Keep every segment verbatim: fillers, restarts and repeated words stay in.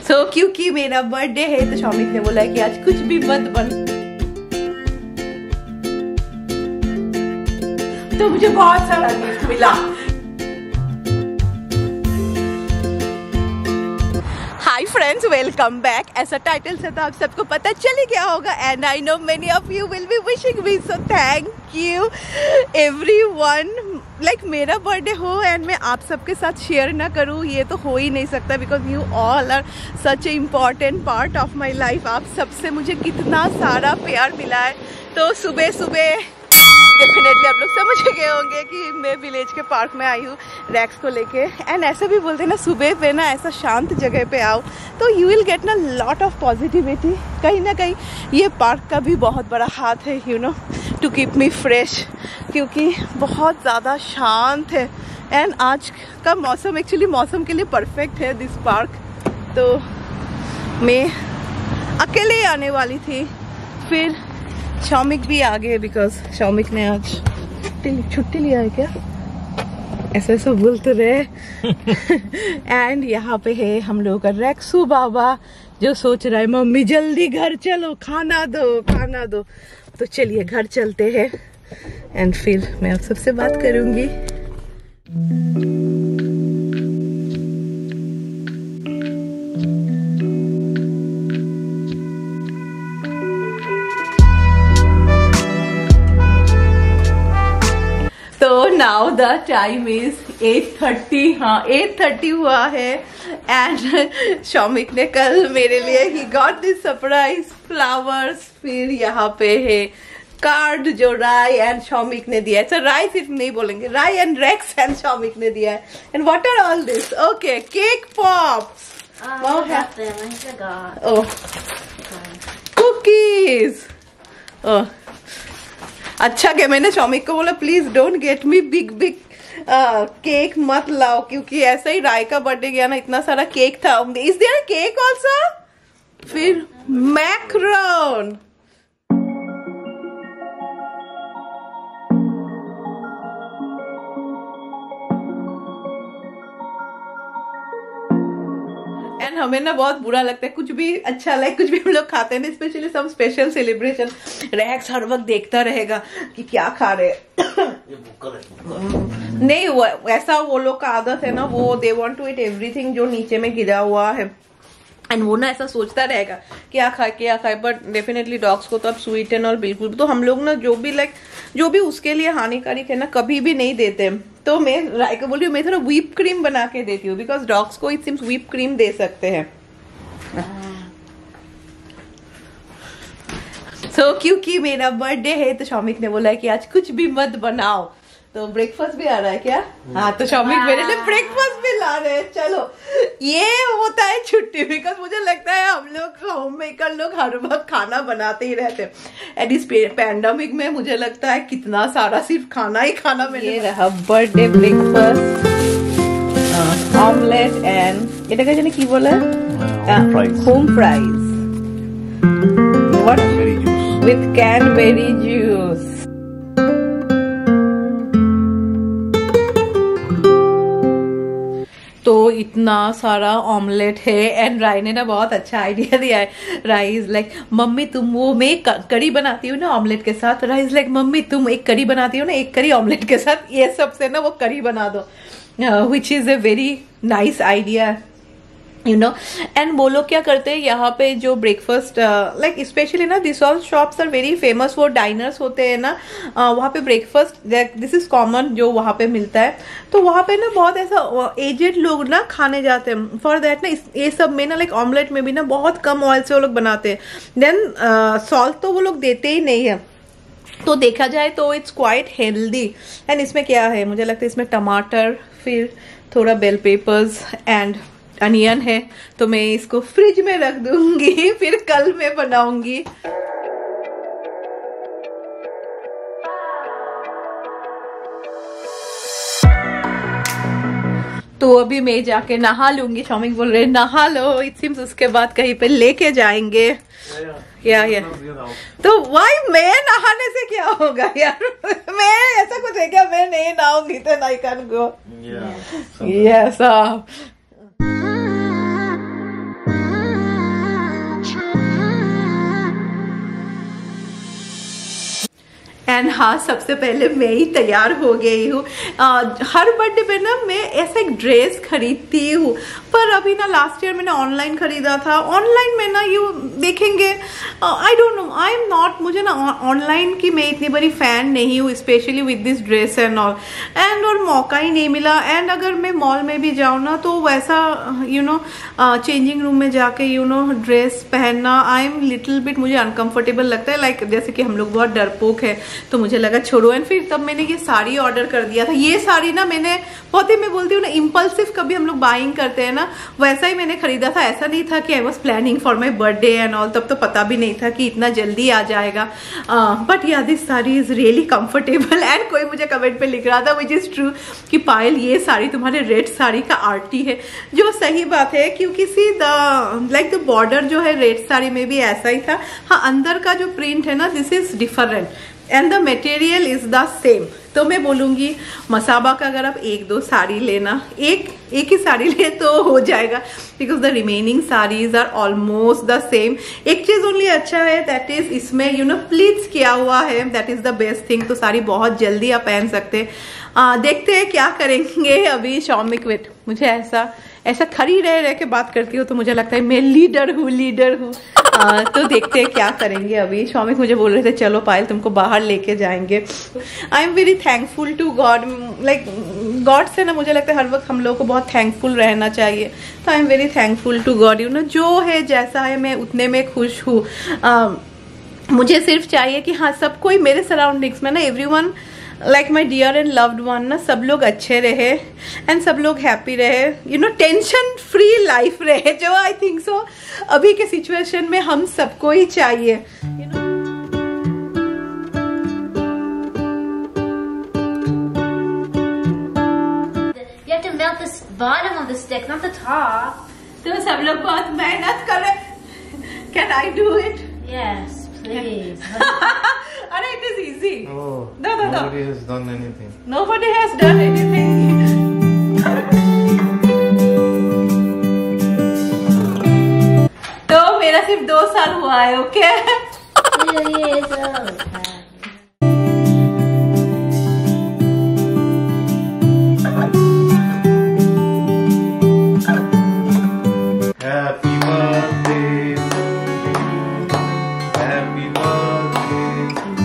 तो so, क्योंकि मेरा बर्थडे है तो शौमिक ने बोला कि आज कुछ भी मत बन, तो मुझे बहुत सारा गिफ्ट मिला। Hi friends, welcome back. ऐसा टाइटल से तो आप सबको पता चल ही गया होगा and I know many of you will be wishing me, so thank you everyone. Like मेरा बर्थडे हो एंड मैं आप सबके साथ शेयर ना करूँ ये तो हो ही नहीं सकता, because you all are such a important part of my life. आप सबसे मुझे कितना सारा प्यार मिला है। तो सुबह सुबह डेफिनेटली आप लोग समझ गए होंगे कि मैं विलेज के पार्क में आई हूँ रैक्स को लेके। एंड ऐसा भी बोलते हैं ना, सुबह पे ना ऐसा शांत जगह पे आओ तो यू विल गेट ना लॉट ऑफ पॉजिटिविटी। कहीं ना कहीं ये पार्क का भी बहुत बड़ा हाथ है, you know, to keep me fresh, क्योंकि बहुत ज़्यादा शांत है। एंड आज का मौसम एक्चुअली मौसम के लिए परफेक्ट है दिस पार्क। तो मैं अकेले ही आने वाली थी, फिर शौमिक भी आ गए बिकॉज शौमिक ने आज छुट्टी लिया है क्या, ऐसा ऐसा बोलते रहे। एंड यहाँ पे है हम लोगों का रैक्सू बाबा जो सोच रहा है मम्मी जल्दी घर चलो, खाना दो खाना दो। तो चलिए घर चलते हैं एंड फिर मैं आप सबसे बात करूंगी। तो now the time is eight thirty. हाँ एट थर्टी हुआ है एंड शौमिक ने कल मेरे लिए ही गॉट दिस सरप्राइज फ्लावर्स। फिर यहाँ पे है कार्ड जो राय एंड शौमिक ने दिया है। अच्छा राय सिर्फ नहीं बोलेंगे, Rai and Rex and Shaumik ने दिया है। And what are all this? Okay, cake pops, cookies. Oh अच्छा क्या, मैंने शौमिक को बोला please don't get me big big cake मत लाओ, क्योंकि ऐसा ही राय का बर्थडे गया ना, इतना सारा केक था। Is there cake also? फिर मैक्रोन। एंड हमें ना बहुत बुरा लगता है कुछ भी अच्छा लाइक कुछ भी हम लोग खाते हैं, specially some special celebration. Rex हर वक्त देखता रहेगा कि क्या खा रहे नहीं, वो ऐसा वो लोग का आदत है ना, वो they want to eat everything जो नीचे में गिरा हुआ है। एंड वो ना ऐसा सोचता रहेगा क्या खाए क्या खाए, बट डेफिनेटली डॉग्स को तो अब स्वीट एंड ऑल बिल्कुल, तो हम लोग ना जो भी लाइक जो भी उसके लिए हानिकारक है ना कभी भी नहीं देते। तो मैं राय को बोल रही हूँ मैं थोड़ा व्हीप क्रीम बना के देती हूँ, बिकॉज डॉग्स को इट सिम्स व्हीप क्रीम दे सकते हैं। तो so, क्योंकि मेरा बर्थडे है तो शौमिक ने बोला है कि आज कुछ भी मत बनाओ। तो ब्रेकफास्ट भी आ रहा है क्या? हाँ, तो शौमिक मेरे लिए ब्रेकफास्ट भी ला रहे हैं। चलो ये होता है छुट्टी, बिकॉज मुझे लगता है हम लोग होम मेकर लोग हर वक्त खाना बनाते ही रहते हैं। एट इस पैंडेमिक में मुझे लगता है कितना सारा सिर्फ खाना ही खाना में। ये रहा बर्थडे ब्रेकफास्ट, ऑमलेट एंड এটা জানি কি বলে home fries what with cranberry juice. तो इतना सारा ऑमलेट है एंड राय ने ना बहुत अच्छा आइडिया दिया है। राय इज लाइक मम्मी तुम वो मैं करी बनाती हूँ ना ऑमलेट के साथ, राय इज लाइक मम्मी तुम एक करी बनाती हो ना एक करी ऑमलेट के साथ, ये सब से ना वो करी बना दो, which is a very nice idea, you know. And वो लोग क्या करते हैं यहाँ पे जो ब्रेकफास्ट लाइक स्पेशली ना this all shops are very famous, वो डाइनर्स होते हैं ना, uh, वहाँ पे ब्रेकफास्ट दिस इज कॉमन जो वहाँ पे मिलता है। तो वहाँ पे ना बहुत ऐसा एजेड लोग ना खाने जाते हैं, फॉर दैट ना ये सब में ना लाइक ऑमलेट में भी ना बहुत कम ऑयल से वो लोग बनाते हैं। देन सॉल्ट तो वो लोग देते ही नहीं है, तो देखा जाए तो इट्स क्वाइट हेल्दी। एंड इसमें क्या है, मुझे लगता है इसमें टमाटर, फिर थोड़ा बेल पेपर्स एंड अनियन है। तो मैं इसको फ्रिज में रख दूंगी, फिर कल मैं बनाऊंगी। तो अभी मैं जाके नहा लूंगी। शौमिक बोल रहे नहा लो, इट सीम्स उसके बाद कहीं पे लेके जाएंगे। क्या या तो वाई मैं नहाने से क्या होगा यार? मैं ऐसा कुछ है क्या? मैं नहीं नहाऊंगी तो I can go. Yes and हाँ, सबसे पहले मैं ही तैयार हो गई हूँ। हर बर्थडे पे ना मैं ऐसा एक ड्रेस खरीदती हूँ, पर अभी ना लास्ट ईयर मैंने ऑनलाइन खरीदा था। ऑनलाइन में ना यू देखेंगे, I don't know, I am not, मुझे ना ऑनलाइन की मैं इतनी बड़ी फैन नहीं हूँ, specially with this dress and all, and और मौका ही नहीं मिला। एंड अगर मैं मॉल में भी जाऊँ ना तो वैसा यू नो चेंजिंग रूम में जाके यू नो ड्रेस पहनना आई एम लिटिल बिट, मुझे अनकंफर्टेबल लगता है। लाइक like, जैसे कि हम लोग बहुत डरपोक है, तो मुझे लगा छोड़ो। एंड फिर तब मैंने ये साड़ी ऑर्डर कर दिया था। ये साड़ी ना मैंने बहुत ही, मैं बोलती हूँ ना, इम्पल्सिव कभी हम लोग बाइंग करते हैं ना, वैसा ही मैंने खरीदा था। ऐसा नहीं था कि I was planning for my birthday and all, तब तो पता भी नहीं था कि इतना जल्दी आ जाएगा। But yeah this sari is really comfortable. And कोई मुझे कमेंट पे लिख रहा था विच इज ट्रू कि पायल ये साड़ी तुम्हारे रेड साड़ी का आरती है, जो सही बात है, क्योंकि see the like the border जो है रेड साड़ी में भी ऐसा ही था। हाँ, अंदर का जो प्रिंट है ना, this is different and the material is the same. तो मैं बोलूंगी मसाबा का अगर आप एक दो साड़ी लेना, एक एक ही साड़ी ले तो हो जाएगा, because the remaining saris are almost the same. एक चीज ओनली अच्छा है, दैट इज इसमें यू नो प्लीट्स किया हुआ है, that is the best thing. तो साड़ी बहुत जल्दी आप पहन सकते हैं। देखते हैं क्या करेंगे अभी शौमिक। वेट, मुझे ऐसा ऐसा खड़ी रह रह के बात करती हो तो मुझे लगता है मैं लीडर हूँ लीडर हूँ तो देखते हैं क्या करेंगे अभी। शौमिक मुझे बोल रहे थे चलो पायल तुमको बाहर लेके जाएंगे। I am very thankful to God, like God से ना मुझे लगता है हर वक्त हम लोगों को बहुत थैंकफुल रहना चाहिए। तो I am very thankful to God, you know, जो है जैसा है मैं उतने में खुश हूँ। मुझे सिर्फ चाहिए कि हाँ, सब कोई मेरे सराउंडिंग्स में ना, everyone like my dear and loved one ना, सब लोग अच्छे रहे एंड सब लोग हैप्पी रहे, you know, tension free life रहे, जो आई थिंक सो अभी के सिचुएशन में हम सबको ही चाहिए, you know. You have to melt the bottom of the stick, not the top. तो सब लोग बहुत मेहनत कर रहे। Can I do it? Yes, please. अरे it is easy. Oh, no, no, nobody no. has done anything. Nobody has done anything. तो मेरा सिर्फ दो साल हुआ है, okay? Two years old. Happy birthday to you. Happy birthday to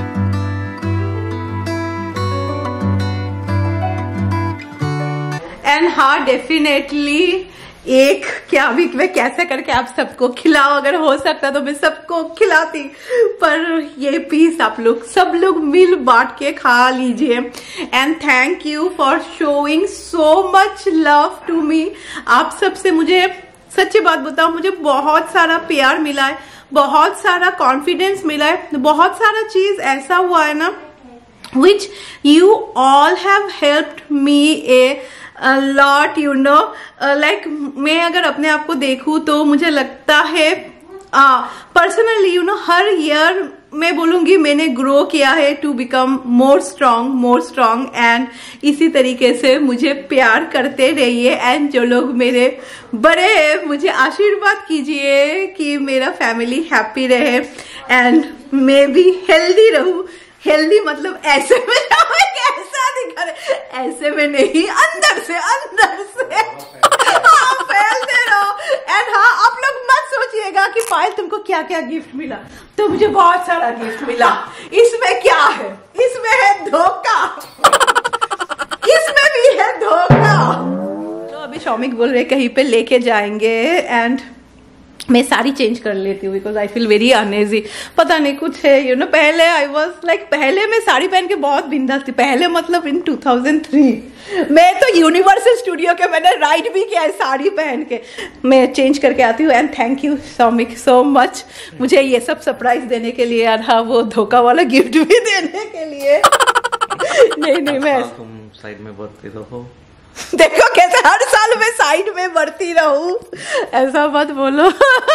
you. And हाँ, definitely एक क्या भी मैं कैसे करके आप सबको खिलाओ, अगर हो सकता तो मैं सबको खिलाती, पर ये पीस आप लोग सब लोग मिल बांट के खा लीजिए। And thank you for showing so much love to me. आप सबसे मुझे सच्ची बात बताऊं, मुझे बहुत सारा प्यार मिला है, बहुत सारा कॉन्फिडेंस मिला है, बहुत सारा चीज ऐसा हुआ है ना which you all have helped me a, a lot, you know, uh, like मैं अगर अपने आप को देखूं तो मुझे लगता है पर्सनली यू नो हर ईयर मैं बोलूंगी मैंने ग्रो किया है to become more strong more strong and इसी तरीके से मुझे प्यार करते रहिए। एंड जो लोग मेरे बड़े हैं मुझे आशीर्वाद कीजिए कि मेरा फैमिली हैप्पी रहे एंड मैं भी हेल्दी रहूं। हेल्दी मतलब ऐसे में कैसा दिखा रहे, ऐसे में नहीं, अंदर से अंदर से हाँ, फैलते रहो। एंड हाँ, आप लोग मत सोचिएगा कि पायल तुमको क्या क्या गिफ्ट मिला, तो मुझे बहुत सारा गिफ्ट मिला। इसमें क्या है, इसमें है धोखा, इसमें भी है धोखा। तो अभी शौमिक बोल रहे कहीं पे लेके जाएंगे एंड मैं साड़ी चेंज कर लेती हूँ because I feel very uneasy. पता नहीं कुछ है यू नो, पहले आई वॉज लाइक पहले मैं साड़ी पहन के बहुत बिंदास थी, पहले मतलब इन टू थाउजेंड थ्री मैं तो यूनिवर्सल स्टूडियो के मैंने राइड भी किया है साड़ी पहन के। मैं चेंज करके आती हूँ and thank you Shaumik so much मुझे ये सब सरप्राइज देने के लिए और हाँ वो धोखा वाला गिफ्ट भी देने के लिए। नहीं नहीं मैं तुम साइड में बढ़ते रहो, देखो कैसे हर साल मैं साइड में बढ़ती रहूं, ऐसा मत बोलो।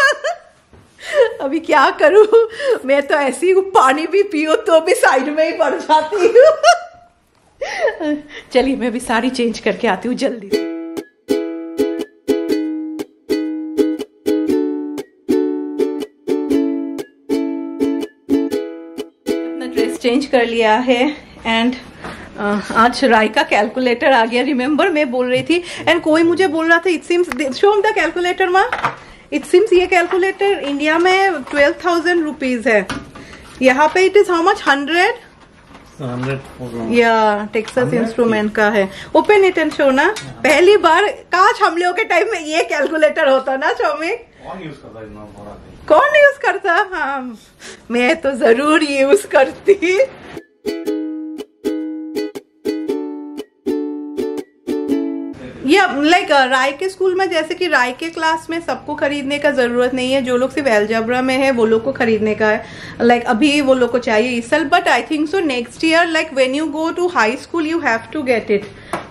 अभी क्या करूं, मैं तो ऐसी हूँ पानी भी पियो तो भी साइड में ही बढ़ जाती हूँ। चलिए मैं भी साड़ी चेंज करके आती हूँ जल्दी से। चेंज कर लिया है एंड uh, आज राय का कैलकुलेटर आ गया। रिमेम्बर मैं बोल रही थी एंड कोई मुझे बोल रहा था it seems show the calculator माँ, इट सिम्स ये कैलकुलेटर इंडिया में ट्वेल्व थाउजेंड रुपीज है, यहाँ पे it is how much hundred या टेक्सास इंस्ट्रूमेंट का है। ओपन इट एंड शो ना। पहली बार काश हम लोगों के टाइम में ये कैलकुलेटर होता ना शौमिक। कौन यूज करता है इतना बड़ा? कौन यूज करता? हाँ मैं तो जरूर यूज करती। या लाइक राय के स्कूल में जैसे कि राय के क्लास में सबको खरीदने का जरूरत नहीं है, जो लोग सिर्फ एलजेब्रा में है वो लोग को खरीदने का है। लाइक like, अभी वो लोग को चाहिए इस साल, but I think so next year like when you go to high school you have to get it.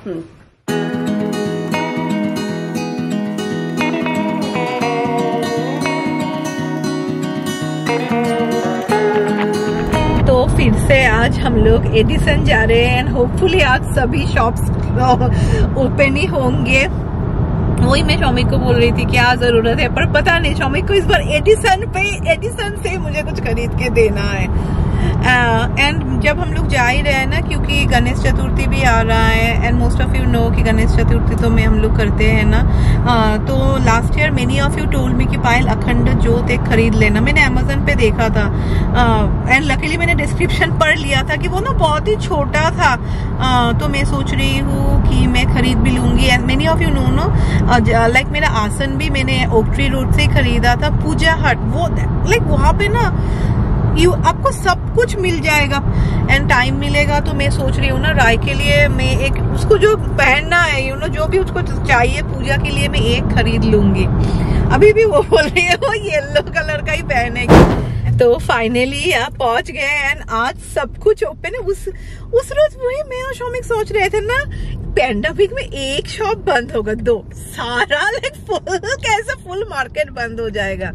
तो फिर से आज हम लोग एडिसन जा रहे हैं एंड होपफुली आज सभी शॉप्स ओपन ही होंगे। वही मैं शौमिक को बोल रही थी क्या जरूरत है, पर पता नहीं शौमिक को इस बार एडिसन पे एडिसन से मुझे कुछ खरीद के देना है। एंड uh, जब हम लोग जा ही रहे हैं ना, क्योंकि गणेश चतुर्थी भी आ रहा है and most of you know कि गणेश चतुर्थी तो में हम लोग करते हैं ना। uh, तो last year many of you told me कि पायल अखंड ज्योत एक खरीद लेना। मैंने अमेजन पे देखा था एंड uh, लकीली मैंने डिस्क्रिप्शन पढ़ लिया था कि वो ना बहुत ही छोटा था। uh, तो मैं सोच रही हूँ कि मैं खरीद भी लूंगी। And many of you know no like मेरा आसन भी मैंने ओक ट्री रोड से खरीदा था, पूजा हट। वो लाइक like, वहां पे ना यू आपको सब कुछ मिल जाएगा एंड टाइम मिलेगा। तो मैं सोच रही हूँ ना राय के लिए मैं एक उसको जो पहनना है यू नो जो भी उसको चाहिए पूजा के लिए मैं एक खरीद लूंगी। अभी भी वो बोल रही है वो येलो कलर का ही पहनेगी। तो फाइनली आप पहुंच गए एंड आज सब कुछ ओपन है। उस उस रोज वही मैं और शौमिक सोच रहे थे ना पैंडेमिक में एक शॉप बंद होगा, दो सारा लाइक फुल कैसे फुल मार्केट बंद हो जाएगा।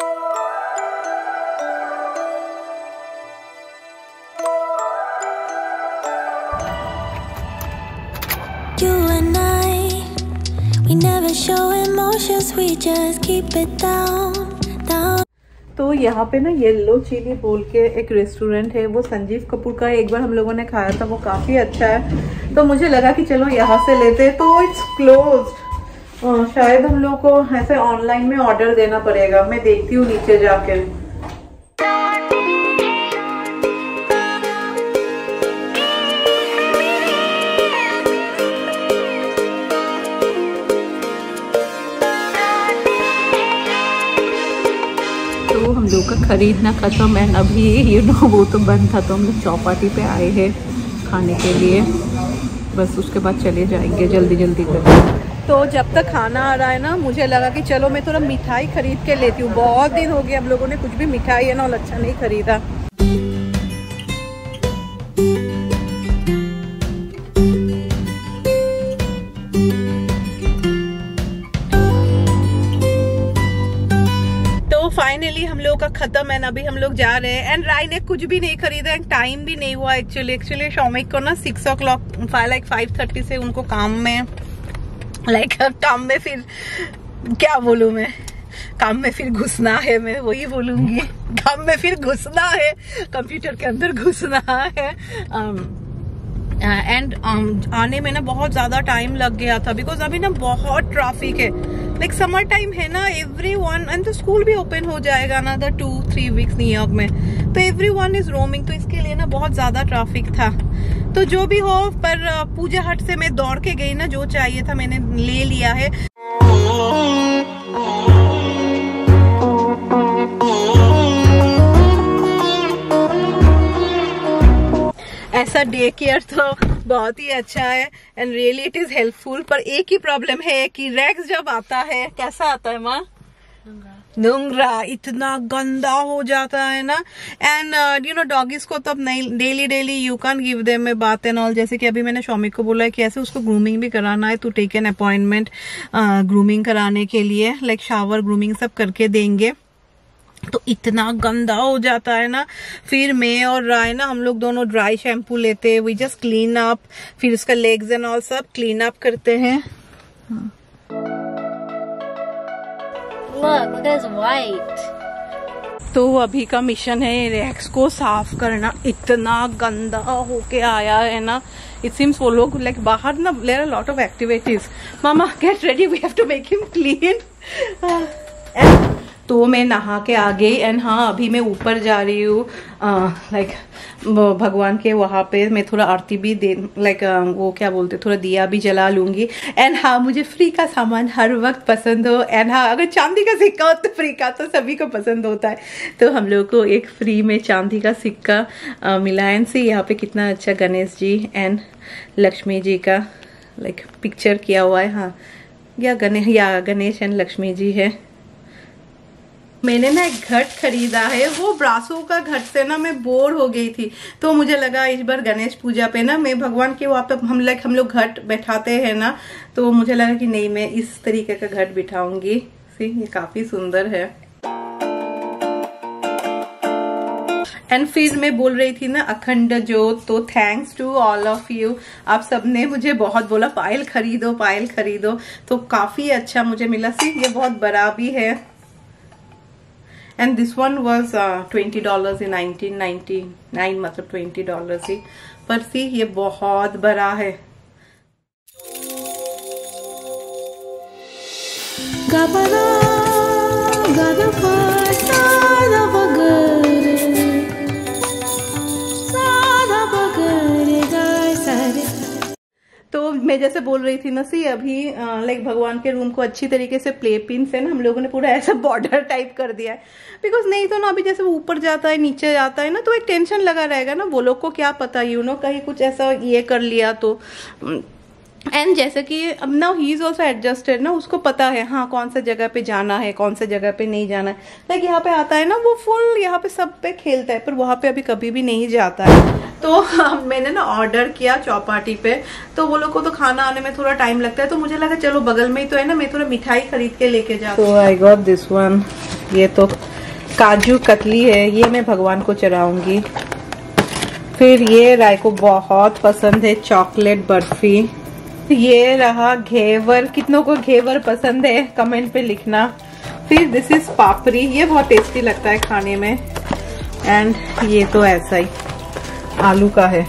You and I, we never show emotions, we just keep it down, down. तो यहाँ पे ना येलो चिली बोल के एक रेस्टोरेंट है, वो संजीव कपूर का एक बार हम लोगों ने खाया था, वो काफी अच्छा है। तो मुझे लगा कि चलो यहाँ से लेते, तो इट्स क्लोज्ड। शायद हम लोग को ऐसे ऑनलाइन में ऑर्डर देना पड़ेगा। मैं देखती हूँ नीचे जाके। तो हम लोग का खरीदना खत्म है अभी यू नो वो तो बंद था, तो हम लोग चौपाटी पे आए हैं खाने के लिए। बस उसके बाद चले जाएंगे जल्दी जल्दी करके। तो जब तक खाना आ रहा है ना मुझे लगा कि चलो मैं थोड़ा मिठाई खरीद के लेती हूँ। बहुत दिन हो गए हम लोगों ने कुछ भी मिठाई है ना अच्छा नहीं खरीदा। फाइनली हम लोग का खत्म है, अभी हम लोग जा रहे हैं एंड राय ने कुछ भी नहीं खरीदा है, टाइम भी नहीं हुआ एक्चुअली। एक्चुअली शौमिक को ना six o'clock like five thirty से उनको काम में लाइक काम में फिर क्या बोलूं मैं काम में फिर घुसना है, मैं वही बोलूंगी काम में फिर घुसना है, कंप्यूटर के अंदर घुसना है। एंड uh, um, आने में ना बहुत ज्यादा टाइम लग गया था बिकॉज अभी ना बहुत ट्रैफिक है। लाइक समर टाइम है ना, एवरी वन एंड तो स्कूल भी ओपन हो जाएगा ना the two three weeks New York में, तो एवरी वन इज रोमिंग, तो इसके लिए ना बहुत ज्यादा ट्रैफिक था। तो जो भी हो, पर पूजा हट से मैं दौड़ के गई ना, जो चाहिए था मैंने ले लिया है। ऐसा डे केयर तो बहुत ही अच्छा है and really it is helpful. पर एक ही प्रॉब्लम है कि रेक्स जब आता है कैसा आता है माँ, नुंगरा, इतना गंदा हो जाता है ना। एंड यू नो डॉगीज को तो अब नहीं, daily daily you can give them में बात एंड ऑल। जैसे कि अभी मैंने शौमिक को बोला है कि ऐसे उसको ग्रूमिंग भी कराना है, तो टेक एन अपॉइंटमेंट ग्रूमिंग कराने के लिए, लाइक शावर ग्रूमिंग सब करके देंगे। तो इतना गंदा हो जाता है ना, फिर मैं और राय ना हम लोग दोनों ड्राई शैम्पू लेते हैं, वी जस्ट क्लीन अप, फिर उसका लेग्स एंड ऑल सब क्लीन अप करते हैं। Look, look at his white. तो अभी का मिशन है रैक्स को साफ करना। इतना गंदा होके आया है ना, इट सीम्स वो लोग लाइक बाहर ना there are lot of activities. मामा get ready, we have to make him clean. तो मैं नहा के आ गई एंड हाँ अभी मैं ऊपर जा रही हूँ लाइक भगवान के वहाँ पे मैं थोड़ा आरती भी दे लाइक वो क्या बोलते थोड़ा दिया भी जला लूंगी। एंड हाँ मुझे फ्री का सामान हर वक्त पसंद हो। एंड हाँ अगर चांदी का सिक्का हो तो फ्री का तो सभी को पसंद होता है। तो हम लोग को एक फ्री में चांदी का सिक्का आ, मिला। एंड से यहाँ पे कितना अच्छा गणेश जी एंड लक्ष्मी जी का लाइक पिक्चर किया हुआ है। हाँ या गणेश या गणेश एंड लक्ष्मी जी है। मैंने ना एक घट खरीदा है, वो ब्रासों का घट से ना मैं बोर हो गई थी, तो मुझे लगा इस बार गणेश पूजा पे ना मैं भगवान के वहाँ पे हम लाइक हम लोग घट बैठाते हैं ना, तो मुझे लगा कि नहीं मैं इस तरीके का घट बिठाऊंगी। सी ये काफी सुंदर है। एंड फिर मैं बोल रही थी ना अखंड ज्योत, तो thanks to all of you, आप सबने मुझे बहुत बोला पायल खरीदो पायल खरीदो, तो काफी अच्छा मुझे मिला। सी ये बहुत बड़ा भी है and this one was twenty dollar in nineteen ninety nine, मतलब ट्वेंटी डॉलर ही, पर सी ये बहुत बड़ा है। गाबरा गादा पासा दा बगरे सादा बगरे गाय सारे। तो मैं जैसे बोल रही थी ना सी अभी लाइक भगवान के रूम को अच्छी तरीके से प्ले पिन से ना हम लोगों ने पूरा ऐसा बॉर्डर टाइप कर दिया है, बिकॉज नहीं तो ना अभी जैसे वो ऊपर जाता है नीचे जाता है ना तो एक टेंशन लगा रहेगा ना, वो लोग को क्या पता यू नो कहीं कुछ ऐसा ये कर लिया तो। एंड जैसे कि अब ना ही इज ऑल्सो एडजस्टेड ना, उसको पता है हाँ कौन सा जगह पे जाना है कौन सा जगह पे नहीं जाना है। लाइक यहाँ पे आता है ना वो फुल यहाँ पे सब पे खेलता है, पर वहाँ पे अभी कभी भी नहीं जाता है। तो मैंने ना ऑर्डर किया चौपाटी पे, तो वो लोग को तो खाना आने में थोड़ा टाइम लगता है, तो मुझे लगा चलो बगल में ही तो है ना मैं थोड़ा मिठाई खरीद के लेके जाती हूँ। तो आई गॉट दिस वन, ये तो काजू कतली है, ये मैं भगवान को चढ़ाऊंगी। फिर ये राय को बहुत पसंद है चॉकलेट बर्फी। ये रहा घेवर, कितनों को घेवर पसंद है कमेंट पे लिखना। फिर दिस इज पापड़ी, ये बहुत टेस्टी लगता है खाने में। एंड ये तो ऐसा ही आलू का है।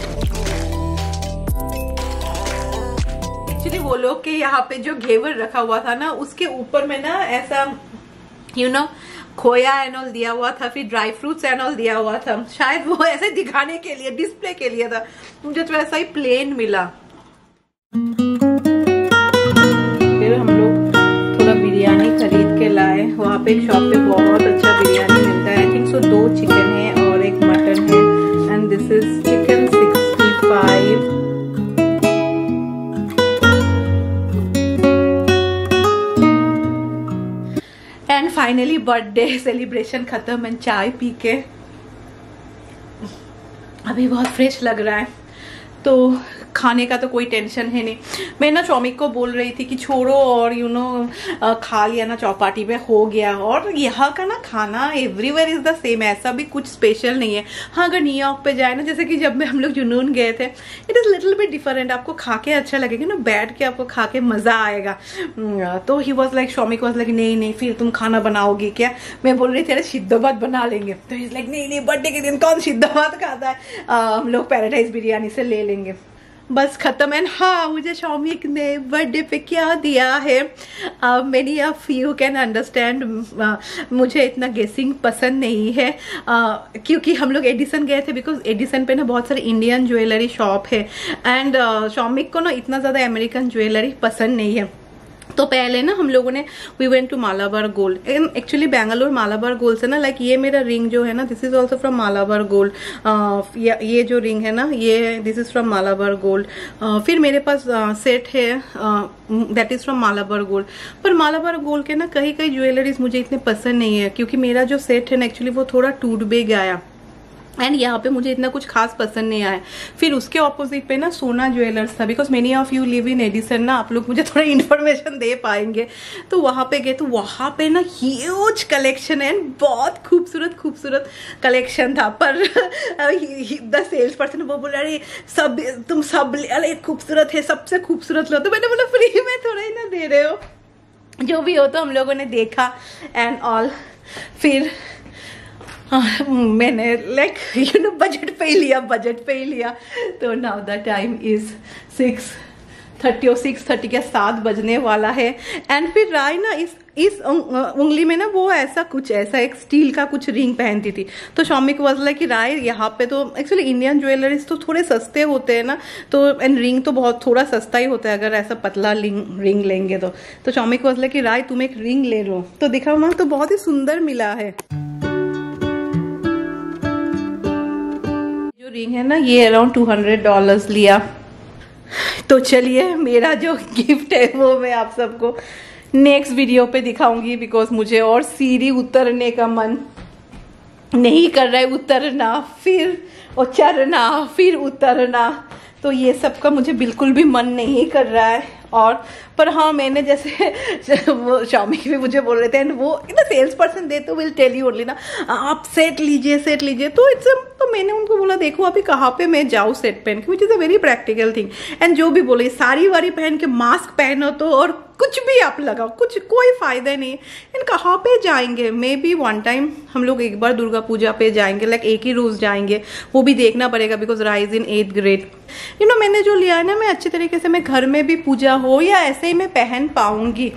एक्चुअली वो लोग के यहाँ पे जो घेवर रखा हुआ था ना उसके ऊपर में ना ऐसा यू नो खोया एंड ऑल दिया हुआ था, फिर ड्राई फ्रूट्स एंड ऑल दिया हुआ था, शायद वो ऐसे दिखाने के लिए डिस्प्ले के लिए था। मुझे तो ऐसा ही प्लेन मिला। फिर हम लोग थोड़ा बिरयानी खरीद के लाए, वहाँ पे एक शॉप पे बहुत अच्छा बिरयानी मिलता है। आई थिंक सो दो चिकन है और एक मटन है। And this is chicken sixty five. And finally birthday celebration खत्म एंड चाय पी के अभी बहुत फ्रेश लग रहा है। तो खाने का तो कोई टेंशन है नहीं। मैं ना चौमिक को बोल रही थी कि छोड़ो और यू नो खा लिया ना चौपाटी पे हो गया। और यहाँ का ना खाना एवरीवेयर इज द सेम, ऐसा भी कुछ स्पेशल नहीं है। हाँ अगर न्यूयॉर्क पे जाए ना, जैसे कि जब में हम लोग जुनून गए थे, it is little bit different. आपको खा के अच्छा लगेगा ना, बैठ के आपको खा के मजा आएगा। तो he was like Shaumik was like नहीं नहीं फिर तुम खाना बनाओगी क्या? मैं बोल रही थी अरे सिद्धाबाद बना लेंगे, तो इज लाइक नहीं नहीं बर्थडे के दिन कौन सिद्धाबाद खाता है, हम लोग पैराडाइज बिरयानी से ले लेंगे। बस खत्म। एंड हाँ मुझे शौमिक ने बर्थडे पे क्या दिया है, many of you can understand. मुझे इतना गेसिंग पसंद नहीं है uh, क्योंकि हम लोग एडिसन गए थे, बिकॉज एडिसन पे ना बहुत सारे इंडियन ज्वेलरी शॉप है। एंड शौमिक को ना इतना ज़्यादा अमेरिकन ज्वेलरी पसंद नहीं है। तो पहले ना हम लोगों ने we went to Malabar Gold. Actually Bangalore Malabar Gold से ना लाइक ये मेरा रिंग जो है ना this is also from Malabar Gold. ये जो रिंग है ना ये this is from Malabar Gold. फिर मेरे पास सेट uh, है that is from Malabar Gold. पर मालाबार गोल्ड के ना कहीं कहीं ज्वेलरीज मुझे इतने पसंद नहीं है, क्योंकि मेरा जो सेट है ना एक्चुअली वो थोड़ा टूट भी गया एंड यहाँ पे मुझे इतना कुछ खास पसंद नहीं आया। फिर उसके ऑपोजिट पे ना सोना ज्वेलर्स था, because many of you live in Edison ना, आप लोग मुझे थोड़ा इन्फॉर्मेशन दे पाएंगे। तो वहाँ पे गए तो वहाँ पे ना ह्यूज कलेक्शन है, बहुत खूबसूरत खूबसूरत कलेक्शन था। पर द सेल्स पर्सन वो बोला अरे सब तुम सब अरे खूबसूरत है, सबसे खूबसूरत लो। तो मैंने बोला फ्री में थोड़ा ही ना दे रहे हो, जो भी हो। तो हम लोगों ने देखा एंड ऑल। फिर मैंने लाइक यू नो बजट पे ही लिया, बजट पे ही लिया। तो now the time is six thirty और सिक्स थर्टी के सात बजने वाला है। एंड फिर राय ना इस इस उंगली में ना वो ऐसा कुछ ऐसा एक स्टील का कुछ रिंग पहनती थी। तो शॉमी को बोला कि राय यहाँ पे तो एक्चुअली इंडियन ज्वेलरीज तो थोड़े सस्ते होते हैं ना, तो एंड रिंग तो बहुत थोड़ा सस्ता ही होता है अगर ऐसा पतला रिंग रिंग लेंगे तो। तो शॉमी को बोला कि राय तुम एक रिंग ले लो। तो दिखा वहां तो बहुत ही सुंदर मिला है। जो रिंग है ना ये अराउंड टू हंड्रेड डॉलर्स लिया। तो चलिए मेरा जो गिफ्ट है वो मैं आप सबको नेक्स्ट वीडियो पे दिखाऊंगी, बिकॉज मुझे और सीढ़ी उतरने का मन नहीं कर रहा है, उतरना फिर और चढ़ना फिर उतरना, तो ये सब का मुझे बिल्कुल भी मन नहीं कर रहा है। और पर हाँ मैंने जैसे वो शॉमी भी मुझे बोल रहे थे एंड वो इतना सेल्स पर्सन दे तो विल टेल यू ओनली ना आप सेट लीजिए सेट लीजिए। तो इट्स तो मैंने उनको बोला देखो अभी कहाँ पे मैं जाऊँ सेट पहन के, which is a very practical thing. And जो भी बोले साड़ी वाड़ी पहन के मास्क पहनो तो और कुछ भी आप लगाओ कुछ कोई फायदा नहीं। एंड कहाँ पे जाएंगे, मे बी वन टाइम हम लोग एक बार दुर्गा पूजा पे जाएंगे, लाइक एक ही रोज जाएंगे, वो भी देखना पड़ेगा because rise in eighth grade. You know मैंने जो लिया है ना मैं अच्छे तरीके से मैं घर में भी पूजा हो या ऐसे ही मैं पहन पाऊंगी।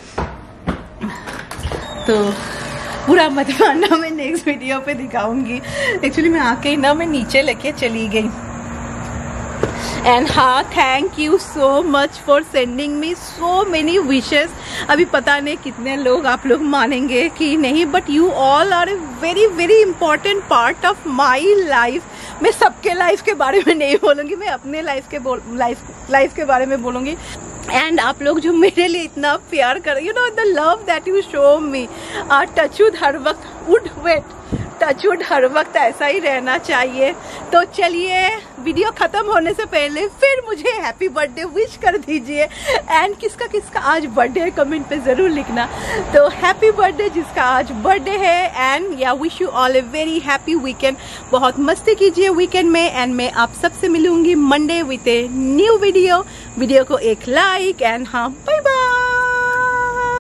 तो बुरा मत मानना, मैं नेक्स्ट वीडियो पे दिखाऊंगी। एक्चुअली मैं आके ही ना मैं नीचे लेके चली गई। एंड हाँ thank you so much for sending me so many wishes. अभी पता नहीं कितने लोग आप लोग मानेंगे कि नहीं, but you all are a very very important part of my life. मैं सबके लाइफ के बारे में नहीं बोलूँगी, मैं अपने लाइफ के लाइफ लाइफ के बारे में बोलूँगी। एंड आप लोग जो मेरे लिए इतना प्यार कर, you know the love that you show me, touchwood हर वक्त वुड वेट टचवुड हर वक्त ऐसा ही रहना चाहिए। तो चलिए वीडियो खत्म होने से पहले फिर मुझे हैप्पी बर्थडे विश कर दीजिए। एंड किसका किसका आज बर्थडे है कमेंट पे ज़रूर लिखना। तो हैप्पी बर्थडे जिसका आज बर्थडे है। And yeah wish you all a very happy weekend. बहुत मस्ती कीजिए वीकेंड में। एंड मैं आप सबसे मिलूंगी Monday with a new video. Video को एक लाइक एंड हाँ बाय बाय।